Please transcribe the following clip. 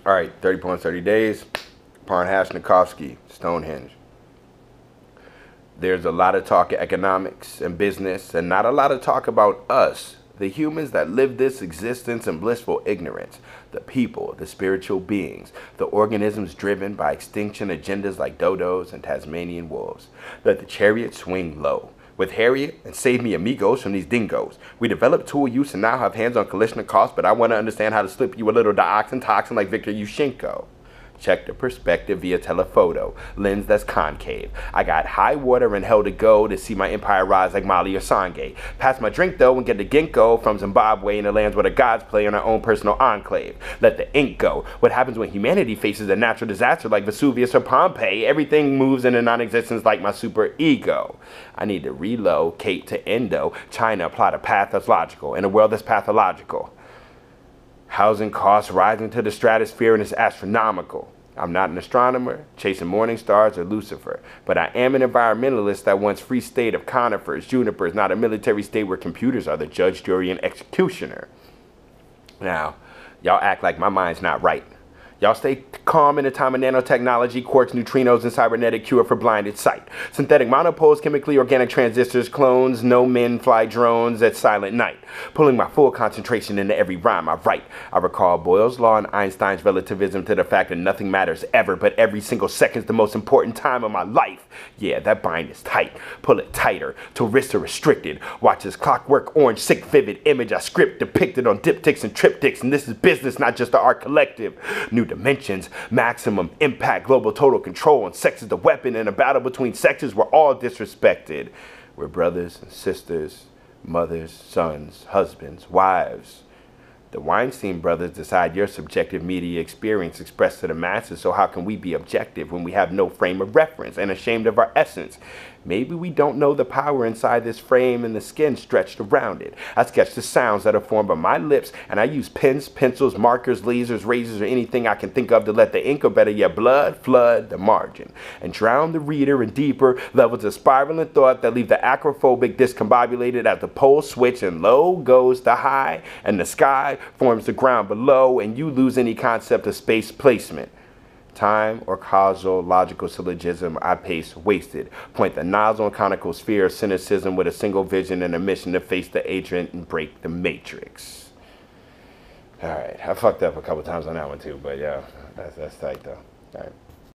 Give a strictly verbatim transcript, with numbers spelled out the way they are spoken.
All right, thirty points, thirty days. Parnashnikovsky, Stonehenge. There's a lot of talk of economics and business, and not a lot of talk about us, the humans that live this existence in blissful ignorance, the people, the spiritual beings, the organisms driven by extinction agendas like dodos and Tasmanian wolves. Let the chariot swing low. With Harriet and Save Me Amigos from these dingoes. We developed tool use and now have hands on Kalashnikovs, but I want to understand how to slip you a little dioxin toxin like Viktor Yushchenko. Check the perspective via telephoto, lens that's concave. I got high water and hell to go to see my empire rise like Mali or Sangay. Pass my drink though and get the ginkgo from Zimbabwe in the lands where the gods play in our own personal enclave. Let the ink go. What happens when humanity faces a natural disaster like Vesuvius or Pompeii? Everything moves into non-existence like my super ego. I need to relocate to Indo, China, plot a path that's logical in a world that's pathological. Housing costs rising to the stratosphere and it's astronomical. I'm not an astronomer, chasing morning stars or Lucifer, but I am an environmentalist that wants free state of conifers, junipers, not a military state where computers are the judge, jury, and executioner. Now, y'all act like my mind's not right. Y'all stay calm in the time of nanotechnology, quarks, neutrinos, and cybernetic cure for blinded sight. Synthetic monopoles, chemically organic transistors, clones, no men fly drones at silent night. Pulling my full concentration into every rhyme I write. I recall Boyle's law and Einstein's relativism to the fact that nothing matters ever, but every single second's the most important time of my life. Yeah, that bind is tight. Pull it tighter till wrists are restricted. Watch this clockwork orange, sick, vivid image I script depicted on diptychs and triptychs, and this is business, not just the art collective. New dimensions, maximum impact, global total control, and sex is the weapon in a battle between sexes we're all disrespected. We're brothers and sisters, mothers, sons, husbands, wives. The Weinstein brothers decide your subjective media experience expressed to the masses, so how can we be objective when we have no frame of reference and ashamed of our essence? Maybe we don't know the power inside this frame and the skin stretched around it. I sketch the sounds that are formed by my lips, and I use pens, pencils, markers, lasers, razors, or anything I can think of to let the ink, or better yet blood, flood the margin and drown the reader in deeper levels of spiraling thought that leave the acrophobic discombobulated at the pole switch, and low goes the high, and the sky forms the ground below, and you lose any concept of space placement. Time or causal logical syllogism I pace wasted. Point the nozzle and conical sphere of cynicism with a single vision and a mission to face the agent and break the matrix. Alright, I fucked up a couple times on that one too, but yeah, that's, that's tight though. Alright.